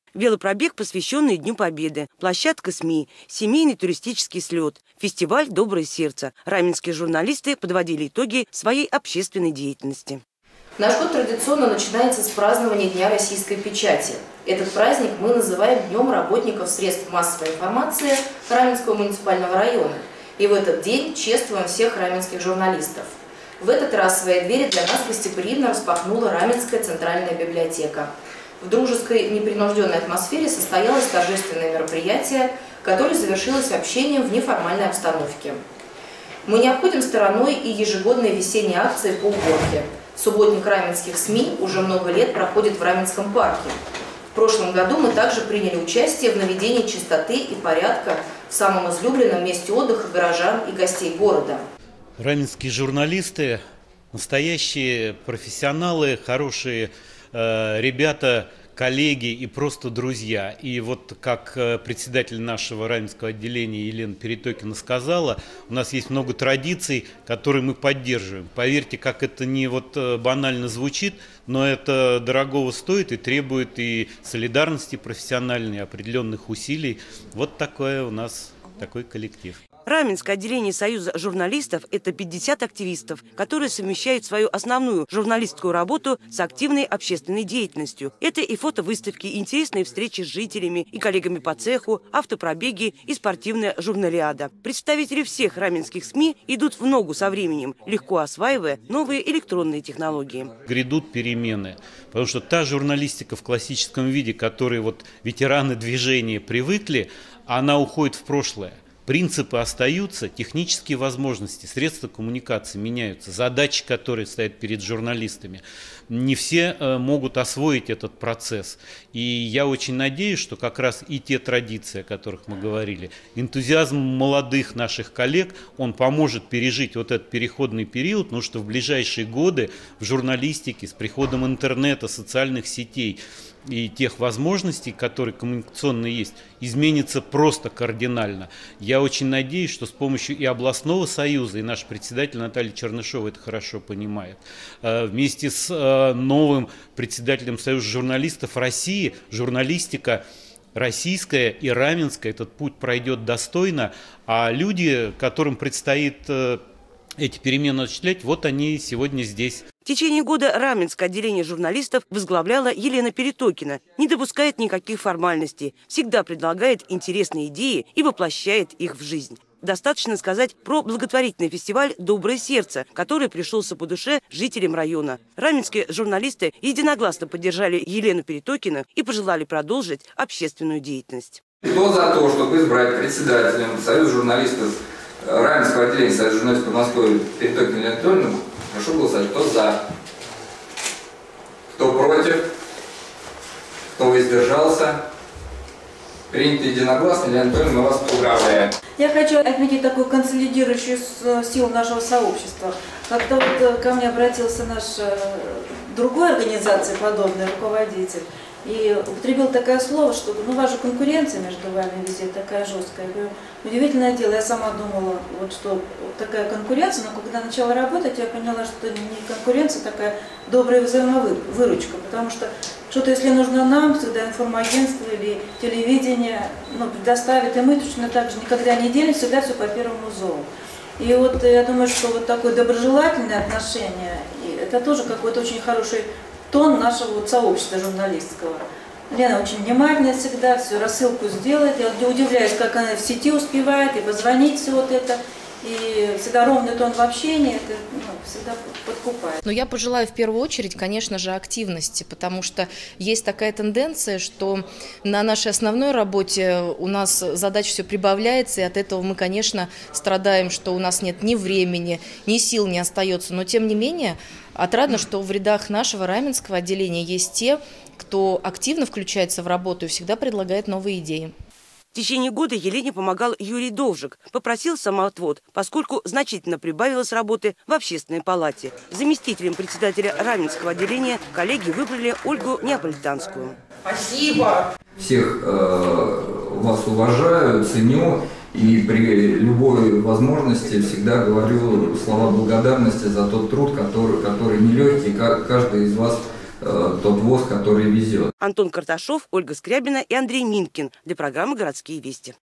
Велопробег, посвященный Дню Победы, площадка СМИ, семейный туристический слет, фестиваль «Доброе сердце». Раменские журналисты подводили итоги своей общественной деятельности. Наш год традиционно начинается с празднования Дня российской печати. Этот праздник мы называем Днем работников средств массовой информации Раменского муниципального района. И в этот день чествуем всех раменских журналистов. В этот раз свои двери для нас гостеприимно распахнула Раменская центральная библиотека. В дружеской, непринужденной атмосфере состоялось торжественное мероприятие, которое завершилось общением в неформальной обстановке. Мы не обходим стороной и ежегодные весенние акции по уборке. Субботник раменских СМИ уже много лет проходит в Раменском парке. В прошлом году мы также приняли участие в наведении чистоты и порядка в самом излюбленном месте отдыха горожан и гостей города. Раменские журналисты – настоящие профессионалы, хорошие ребята, коллеги и просто друзья. И вот как председатель нашего раменского отделения Елена Перетокина сказала, у нас есть много традиций, которые мы поддерживаем. Поверьте, как это не банально звучит, но это дорогого стоит и требует и солидарности профессиональной, и определенных усилий. Вот такой у нас такой коллектив. Раменское отделение Союза журналистов – это 50 активистов, которые совмещают свою основную журналистскую работу с активной общественной деятельностью. Это и фотовыставки, интересные встречи с жителями и коллегами по цеху, автопробеги и спортивная журналиада. Представители всех раменских СМИ идут в ногу со временем, легко осваивая новые электронные технологии. Грядут перемены, потому что та журналистика в классическом виде, к которой ветераны движения привыкли, она уходит в прошлое. Принципы остаются, технические возможности, средства коммуникации меняются, задачи, которые стоят перед журналистами. Не все могут освоить этот процесс. И я очень надеюсь, что как раз и те традиции, о которых мы говорили, энтузиазм молодых наших коллег, он поможет пережить этот переходный период, потому что в ближайшие годы в журналистике с приходом интернета, социальных сетей и тех возможностей, которые коммуникационные есть, изменится просто кардинально. Я очень надеюсь, что с помощью и областного союза, и наш председатель Наталья Чернышова это хорошо понимает, вместе с новым председателем Союза журналистов России, журналистика российская и раменская, этот путь пройдет достойно, а люди, которым предстоит эти перемены осуществлять, они сегодня здесь. В течение года Раменское отделение журналистов возглавляла Елена Перетокина. Не допускает никаких формальностей, всегда предлагает интересные идеи и воплощает их в жизнь. Достаточно сказать про благотворительный фестиваль «Доброе сердце», который пришелся по душе жителям района. Раменские журналисты единогласно поддержали Елену Перетокину и пожелали продолжить общественную деятельность. Кто за то, чтобы избрать председателем Союза журналистов Раменского отделения Союза журналистов Подмосковья Перетокину Елену Анатольевну, прошу голосовать. Кто за? Кто против? Кто воздержался? Принято единогласно. Елена Анатольевна, мы вас поздравляем. Я хочу отметить такую консолидирующую силу нашего сообщества. Как-то ко мне обратился наш другой организации подобный руководитель и употребил такое слово, что у вас же конкуренция между вами везде такая жесткая. Я говорю, удивительное дело, я сама думала, что такая конкуренция, но когда начала работать, я поняла, что это не конкуренция, такая добрая взаимовыручка, потому что что-то, если нужно нам, всегда информагентство или телевидение предоставит, и мы точно так же никогда не делим, всегда все по первому зову. И я думаю, что такое доброжелательное отношение, это тоже какой-то очень хороший тон нашего сообщества журналистского. Лена очень внимательная всегда, все рассылку сделает. Я удивляюсь, как она в сети успевает, и позвонить все это. И всегда ровный тон в общении, это всегда подкупает. Но я пожелаю в первую очередь, конечно же, активности, потому что есть такая тенденция, что на нашей основной работе у нас задач все прибавляется, и от этого мы, конечно, страдаем, что у нас нет ни времени, ни сил не остается. Но, тем не менее, отрадно, что в рядах нашего раменского отделения есть те, кто активно включается в работу и всегда предлагает новые идеи. В течение года Елене помогал Юрий Довжик. Попросил самоотвод, поскольку значительно прибавилось работы в общественной палате. Заместителем председателя Раменского отделения коллеги выбрали Ольгу Неаполитанскую. Спасибо! Всех вас уважаю, ценю и при любой возможности всегда говорю слова благодарности за тот труд, который нелегкий, каждый из вас тот ВОЗ, который везет. Антон Карташов, Ольга Скрябина и Андрей Минкин для программы «Городские вести».